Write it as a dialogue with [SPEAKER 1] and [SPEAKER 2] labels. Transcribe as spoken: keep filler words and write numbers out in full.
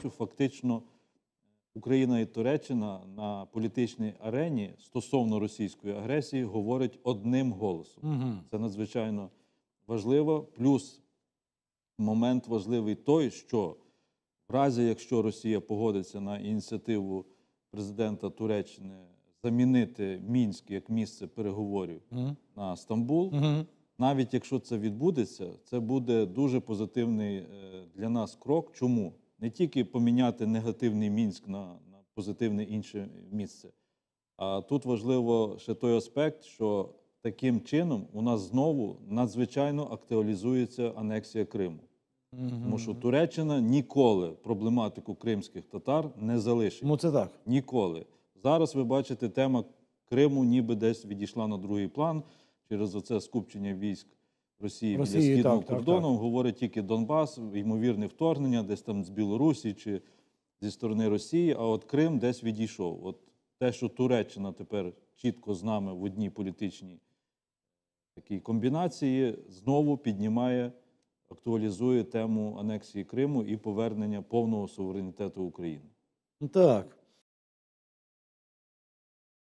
[SPEAKER 1] бачу, фактично Україна і Туреччина на політичній арені стосовно російської агресії говорять одним голосом.
[SPEAKER 2] Угу.
[SPEAKER 1] Це надзвичайно важливо. Плюс момент важливий той, що в разі, якщо Росія погодиться на ініціативу президента Туреччини замінити Мінськ як місце переговорів
[SPEAKER 2] угу.
[SPEAKER 1] на Стамбул,
[SPEAKER 2] угу.
[SPEAKER 1] навіть якщо це відбудеться, це буде дуже позитивний для нас крок. Чому? Не тільки поміняти негативний Мінськ на, на позитивне інше місце. А тут важливо ще той аспект, що таким чином у нас знову надзвичайно актуалізується анексія Криму.
[SPEAKER 2] Угу.
[SPEAKER 1] Тому що Туреччина ніколи проблематику кримських татар не залишить.
[SPEAKER 2] Ну це так.
[SPEAKER 1] Ніколи. Зараз ви бачите, тема Криму ніби десь відійшла на другий план через оце скупчення військ Росії,
[SPEAKER 2] Росії
[SPEAKER 1] біля східного
[SPEAKER 2] так, так,
[SPEAKER 1] кордону.
[SPEAKER 2] так.
[SPEAKER 1] Говорить тільки Донбас, ймовірне вторгнення, десь там з Білорусі чи зі сторони Росії, а от Крим десь відійшов. От те, що Туреччина тепер чітко з нами в одній політичній такій комбінації, знову піднімає, актуалізує тему анексії Криму і повернення повного суверенітету України.
[SPEAKER 2] Так.